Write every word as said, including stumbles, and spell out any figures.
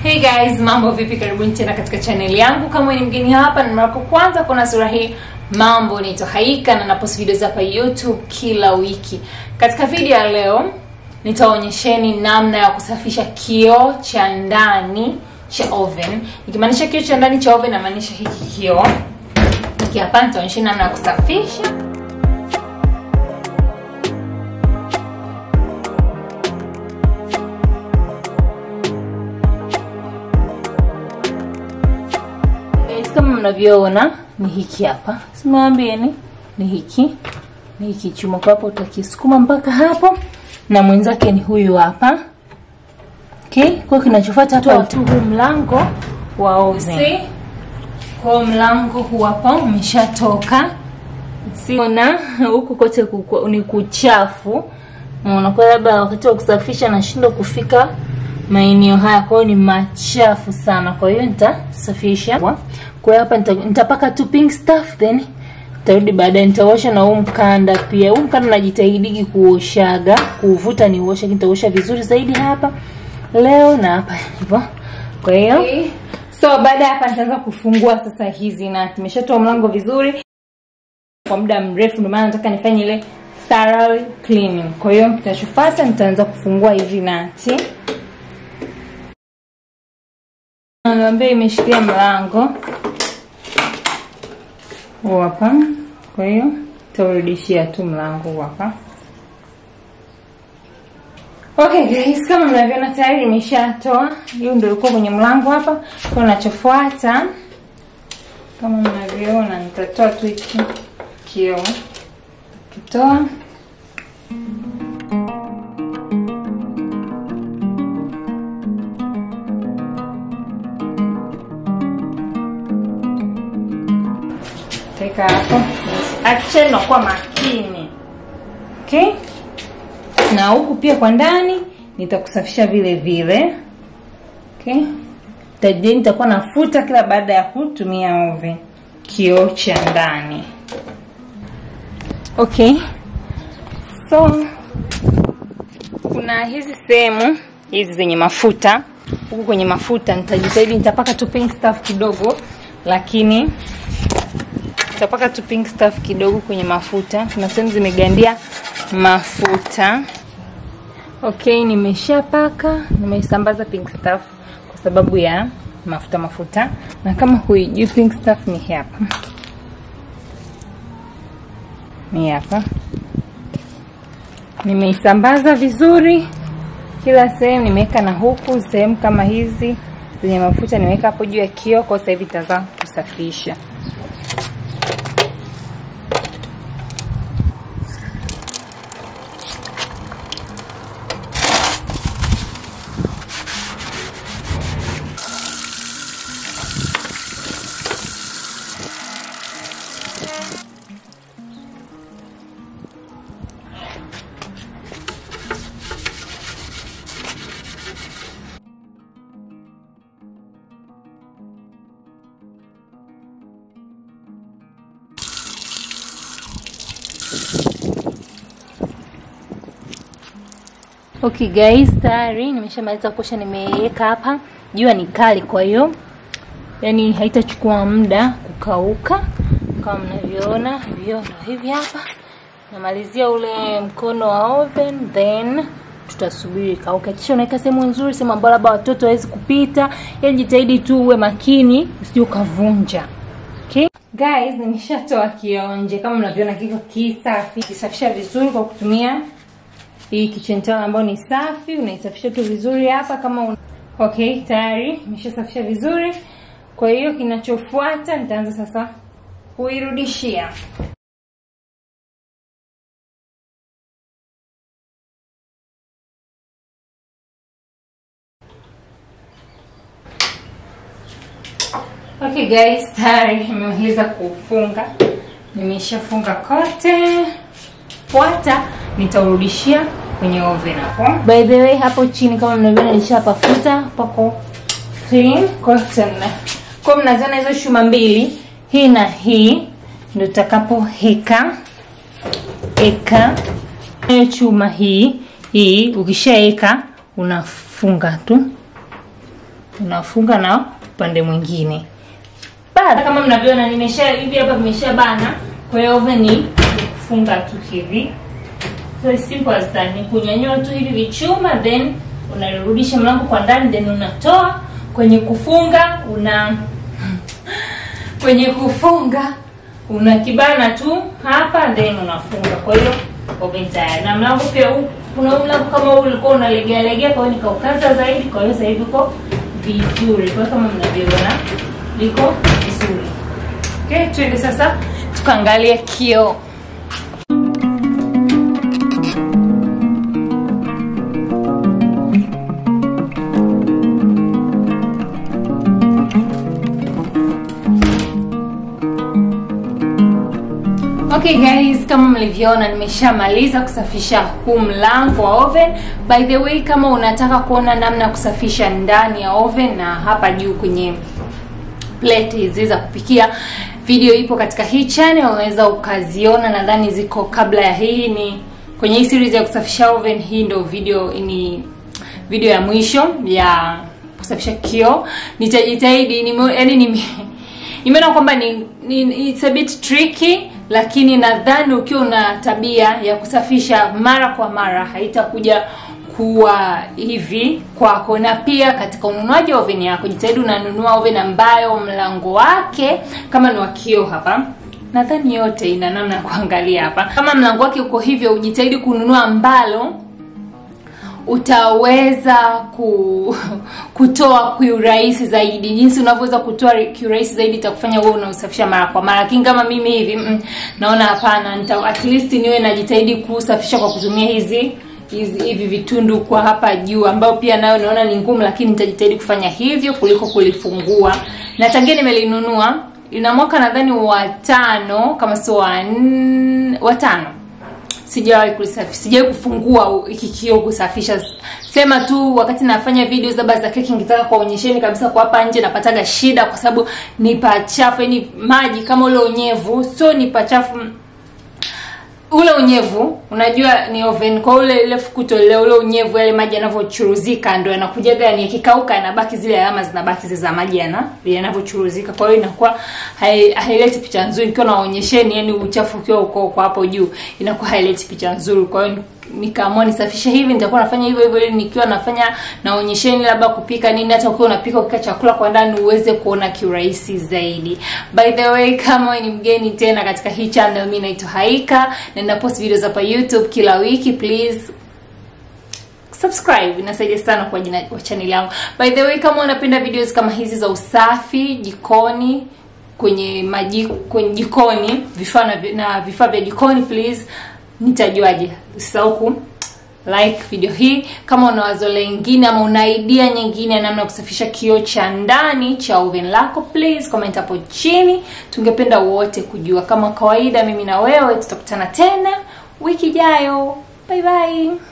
Hey guys, mambo vipi? Karibuni tena katika channel yangu. Kama ni mgeni hapa na mara kwanza kuna sura hii, mambo ni Tohaika na napost videos hapa YouTube kila wiki. Katika video ya leo nitaonyesheni namna ya kusafisha kioo cha ndani cha oven. Nikimaanisha kioo cha ndani cha oven namaanisha hiki kioo. Hiki hapa nitaonyesheni namna ya kusafisha. Kama mnavyoona ni hiki hapa. Simwambieni ni hiki. Ni hiki chuma kwa hapo utakisukuma mpaka hapo na mwenzake ni huyu hapa. Okay? Kwa kinachofuata hapa tu huu mlango wa oven. Kwa mlango huu hapa umeshatoka. Siona huku kote ni kuchafu. Unakuwa labda wakati wa kusafisha nashindwa kufika maeneo haya, kwa hiyo ni machafu sana. Kwa hiyo nitasafisha. Kwa hiyo hapa nitapaka tu pink stuff, then nitarudi baadaye nitaosha na huu mkanda pia. Huu mkanda najitahidi kuoshaga, kuvuta ni uosha, nitaosha vizuri zaidi hapa leo na hapa hivyo. Kwa hiyo okay. So baada hapa nitaanza kufungua sasa hizi na nimeshatoa mlango vizuri kwa muda mrefu, ndio maana nataka nifanye ile thorough cleaning. Kwa hiyo nitachofuata nitaanza kufungua hizi nati. Naambia imeshikia mlango hapa. Kwa hiyo tutarudishia tu mlango hapa. Okay guys, kama mnavyoona tayari nimeshatoa. Hiyo ndio ilikuwa kwenye mlango hapa. Kwa ninachofuata kama mnavyoona nitatoa tu hiki kioo. Kitoa teka hapo. Action na kwa makini. Okay? Na huku pia kwa ndani nitakusafisha vile vile. Okay? Tajeni nitakuwa nafuta kila baada ya kutumia oven kioo cha ndani. Okay. So kuna hizi sehemu hizi zenye mafuta. Huku kwenye mafuta nitajitahidi nitapaka tu pink stuff kidogo, lakini nitapaka tu pink stuff kidogo kwenye mafuta. Kuna sehemu zimegandia mafuta. Okay, nimeshapaka, nimeisambaza pink stuff kwa sababu ya mafuta mafuta. Na kama huijui pink stuff ni hapa. Ni hapa. Nimeisambaza vizuri kila sehemu, nimeweka na huku sehemu kama hizi zenye mafuta nimeweka hapo juu ya kioo. Kwa sasa hivi nitaanza kusafisha. Okay guys, tayari nimeshamaliza kuosha, nimeweka hapa. Jua ni kali kwa hiyo yani haitachukua muda kukauka kama mnavyoona. Hiyo hivi hapa. Namalizia ule mkono wa oven, then tutasubiri kauke. Kisha unaweka sehemu nzuri, sehemu ambayo labda watoto hawezi kupita. Yaani jitahidi tu uwe makini usije ukavunja. Okay? Guys, nimeshatoa kioo nje kama mnavyoona kiko kisafi. Kisafisha vizuri kwa kutumia hii kitchen towel ambayo ni safi. Unaisafisha tu vizuri hapa kama un... Okay, tayari nimeshasafisha vizuri. Kwa hiyo kinachofuata nitaanza sasa kuirudishia. Okay guys, tayari nimemaliza kufunga. Nimeshafunga kote. Fuata nitaurudishia kwenye oven hapo. By the way, hapo chini kama mnavyoona nishapafuta pako clean cotton. Kwa mnaziona hizo shuma mbili, hii na hii ndio tutakapo heka eka hiyo chuma hii hii. Ukishaeka unafunga tu unafunga na upande mwingine. Baada kama mnavyoona nimesha hivi hapa vimesha bana. Kwa hiyo oven ni kufunga tu hivi. So simple as that. Ni kunyanyua tu hivi vichuma then unarudisha mlango kwa ndani then unatoa. Kwenye kufunga una kwenye kufunga unakibana tu hapa then unafunga. Kwa hiyo oven tayari. Na mlango pia huu kuna mlango kama huu ulikuwa unalegea legea, kwa hiyo nikaukaza zaidi, kwa hiyo sasa hivi uko vizuri. Kwa kama mnavyoona liko vizuri. Okay, tuende sasa tukaangalia kioo. Okay guys, kama mlivyoona nimeshamaliza kusafisha huu mlango wa oven. By the way, kama unataka kuona namna kusafisha ndani ya oven na hapa juu kwenye plate hizi za kupikia, video ipo katika hii channel, unaweza ukaziona. Nadhani ziko kabla ya hii. Ni kwenye hii series ya kusafisha oven, hii ndio video ni video ya mwisho ya kusafisha kioo. Nitajitahidi ni yaani ni nimeona kwamba ni, ni it's a bit tricky, lakini nadhani ukiwa una tabia ya kusafisha mara kwa mara haitakuja kuwa hivi kwako. Na pia katika ununuaji wa oven yako, jitahidi unanunua oven ambayo mlango wake kama ni wa kioo hapa. Nadhani yote ina namna ya kuangalia hapa. Kama mlango wake uko hivyo, ujitahidi kununua ambalo utaweza ku, kutoa kwa urahisi zaidi. Jinsi unavyoweza kutoa kwa urahisi zaidi itakufanya wewe unausafisha mara kwa mara. Lakini kama mimi hivi mm, naona hapana, nita at least niwe najitahidi kusafisha kwa kutumia hizi hizi hivi vitundu kwa hapa juu, ambao pia nayo naona ni ngumu, lakini nitajitahidi kufanya hivyo kuliko kulifungua. Na tangia nimelinunua ina mwaka nadhani wa tano kama sio wa tano. Sijawahi kusafisha, sijawahi kufungua hiki kioo kusafisha. Sema tu wakati nafanya videos labda za keki nitaka kuonyesheni kabisa kwa hapa nje napataga shida kwa sababu ni pachafu, yani maji kama ule unyevu, so ni pachafu. Ule unyevu unajua ni oven, kwa ule ile fukuto ile ule unyevu yale maji yanavyochuruzika ndio yanakuja gani, yakikauka yanabaki zile alama zinabaki zile za maji yana yanavyochuruzika. Kwa hiyo inakuwa haileti picha nzuri nikiwa naonyesheni, yani uchafu ukiwa uko kwa hapo juu inakuwa haileti picha nzuri. Kwa hiyo nikaamua nisafishe hivi, nitakuwa nafanya hivyo hivyo ili nikiwa nafanya naonyesheni labda kupika nini, hata ukiwa unapika ukika chakula kwa ndani uweze kuona kiurahisi zaidi. By the way, kama ni mgeni tena katika hii channel, mimi naitwa Haika na ninapost videos hapa YouTube kila wiki. Please subscribe, inasaidia sana kwa jina kwa channel yangu. By the way, kama unapenda videos kama hizi za usafi jikoni, kwenye majiko, kwenye jikoni, vifaa na, na vifaa vya jikoni, please nitajuaje? Usisahau ku like video hii. Kama una wazo lingine ama una idea nyingine ya namna kusafisha kioo cha ndani cha oven lako, please comment hapo chini. Tungependa wote kujua. Kama kawaida, mimi na wewe tutakutana tena wiki ijayo. Bye bye.